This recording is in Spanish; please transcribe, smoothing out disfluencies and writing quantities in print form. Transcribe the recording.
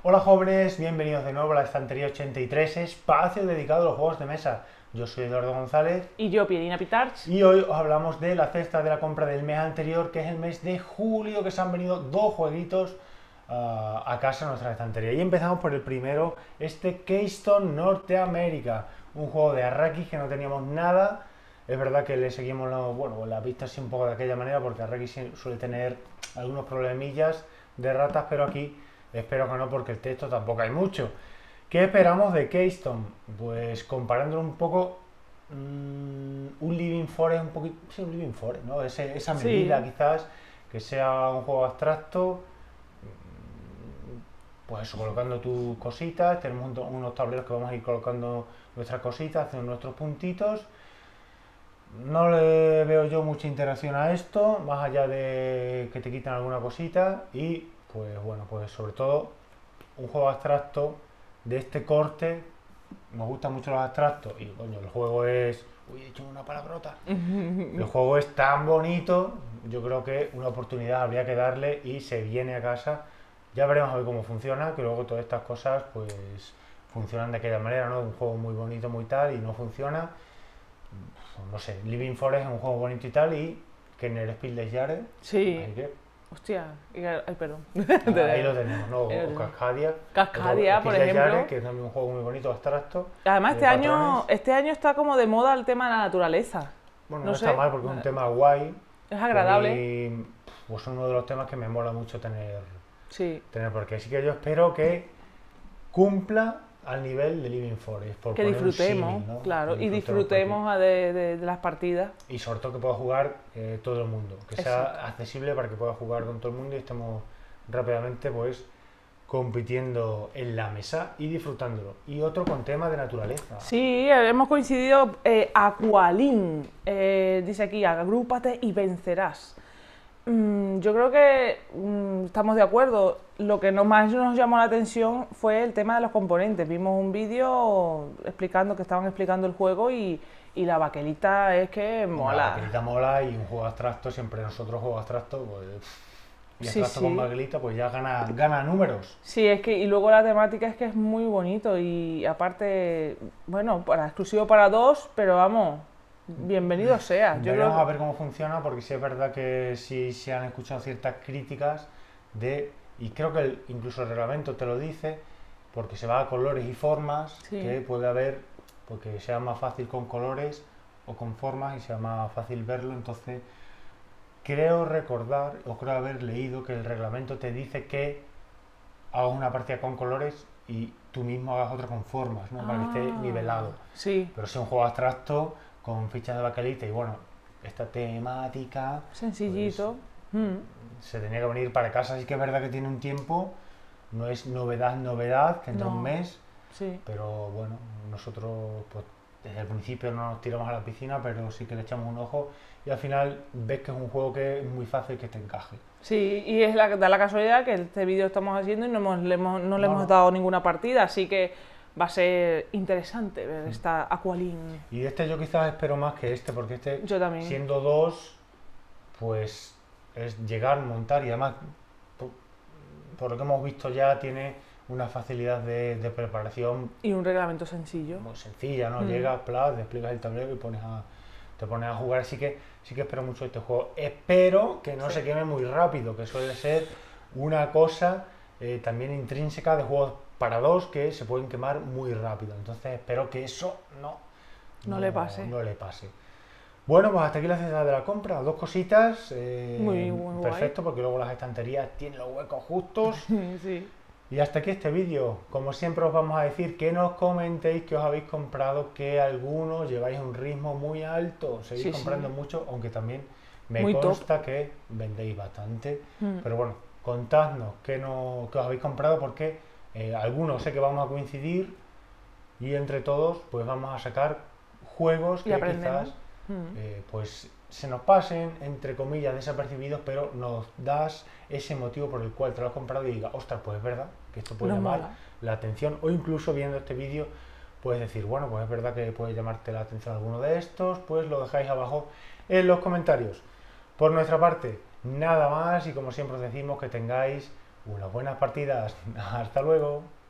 Hola jóvenes, bienvenidos de nuevo a la estantería 83, espacio dedicado a los juegos de mesa. Yo soy Eduardo González Y yo, Pierina Pitarch. y hoy os hablamos de la cesta de la compra del mes anterior, que es el mes de julio, que se han venido dos jueguitos a casa en nuestra estantería. Y empezamos por el primero, este Keystone Norteamérica, un juego de Arrakis que no teníamos nada. Es verdad que le seguimos la vista así un poco de aquella manera, porque Arrakis suele tener algunos problemillas de ratas, pero aquí espero que no, porque el texto tampoco hay mucho. ¿Qué esperamos de Keystone? Pues comparándolo un poco, un Living Forest, un poquito, sí, un Living Forest, ¿no? Esa medida Sí, quizás, que sea un juego abstracto, pues eso, colocando tus cositas, tenemos unos tableros que vamos a ir colocando nuestras cositas, haciendo nuestros puntitos. No le veo yo mucha interacción a esto, más allá de que te quitan alguna cosita y pues bueno, pues sobre todo un juego abstracto de este corte. Nos gustan mucho los abstractos y coño, el juego es... Uy, he dicho una palabrota. El juego es tan bonito, yo creo que una oportunidad habría que darle y se viene a casa. Ya veremos a ver cómo funciona, que luego todas estas cosas pues funcionan de aquella manera, ¿no? Un juego muy bonito, muy tal y no funciona. No sé, Living Forest es un juego bonito y tal y Kenner Spiel des Jahres, sí. así que Hostia, ay, perdón. ahí lo tenemos, ¿no? Ahí lo O tenemos. Cascadia, Cascadia, Spiel por des Jahres, ejemplo. que es también un juego muy bonito, abstracto, Además, de patrones. este año está como de moda el tema de la naturaleza. Bueno, no No está sé, mal porque es un tema guay, es que a agradable. mí pues es uno de los temas que me mola mucho Sí, tener, porque sí que yo espero que cumpla al nivel de Living Forest, por que poner un disfrutemos, símil, ¿no? Que claro, y disfrutemos porque... disfrutemos de las partidas. Y sobre todo que pueda jugar todo el mundo, que Exacto. sea accesible para que pueda jugar con todo el mundo y estemos rápidamente pues compitiendo en la mesa y disfrutándolo. Y otro con tema de naturaleza. Sí, hemos coincidido. Aqualin, dice aquí, agrúpate y vencerás. Yo creo que estamos de acuerdo. Lo que más nos llamó la atención fue el tema de los componentes. Vimos un vídeo explicando que estaban explicando el juego y la baquelita es que Hombre, la mola. baquelita mola y un juego abstracto, siempre nosotros juego abstracto, pues, y Sí, abstracto con sí. baquelita, pues ya gana números. Sí, es que, y luego la temática es que es muy bonito y aparte, bueno, exclusivo para dos, pero vamos, bienvenido sea. Yo creo Veremos a que ver cómo funciona, porque sí es verdad que sí se han escuchado ciertas críticas y creo que incluso el reglamento te lo dice, porque se va a colores y formas, sí. que puede haber, porque sea más fácil con colores o con formas y sea más fácil verlo. Entonces, creo recordar, o creo haber leído que el reglamento te dice que hagas una partida con colores y tú mismo hagas otra con formas, ¿no? Para que esté Ah, nivelado. sí, Pero si es un juego abstracto con fichas de baquelita y bueno, esta temática, pues sencillito. Mm, se tenía que venir para casa. Así que es verdad que tiene un tiempo, no es novedad, que entra un no, mes, sí. pero bueno, nosotros pues desde el principio no nos tiramos a la piscina, pero sí que le echamos un ojo y al final ves que es un juego que es muy fácil que te encaje. Sí, y da la casualidad que este vídeo estamos haciendo y no le No, hemos no. dado ninguna partida, así que va a ser interesante ver esta Aqualin. Y de este yo quizás espero más que este, porque este, Yo también. siendo dos, pues es llegar, montar y además, por, por lo que hemos visto ya, tiene una facilidad de preparación Y un reglamento sencillo. muy sencilla, ¿no? Mm. Llegas, plas, despliegas el tablero y te pones a jugar. Así que sí que espero mucho este juego. Espero que no Sí. se queme muy rápido, que suele ser una cosa también intrínseca de juegos para dos que se pueden quemar muy rápido. Entonces espero que eso No le pase. no le pase. Bueno, pues hasta aquí la cesta de la compra. Dos cositas. Muy guay. Perfecto, porque luego las estanterías tienen los huecos justos. Sí. Y hasta aquí este vídeo. Como siempre os vamos a decir que nos comentéis que os habéis comprado, que algunos lleváis un ritmo muy alto, seguís Sí, comprando sí. mucho, aunque también me Muy top. consta que vendéis bastante. Mm. Pero bueno, contadnos qué, qué os habéis comprado, porque algunos sé que vamos a coincidir y entre todos pues vamos a sacar juegos Y que aprendemos. quizás Mm. pues se nos pasen, entre comillas, desapercibidos, pero nos das ese motivo por el cual te lo has comprado y digas, ostras, pues es verdad que esto puede Nos llamar mola. la atención, o incluso viendo este vídeo puedes decir, bueno, pues es verdad que puede llamarte la atención alguno de estos, pues lo dejáis abajo en los comentarios. Por nuestra parte, nada más y como siempre os decimos que tengáis Unas buenas partidas. Hasta luego.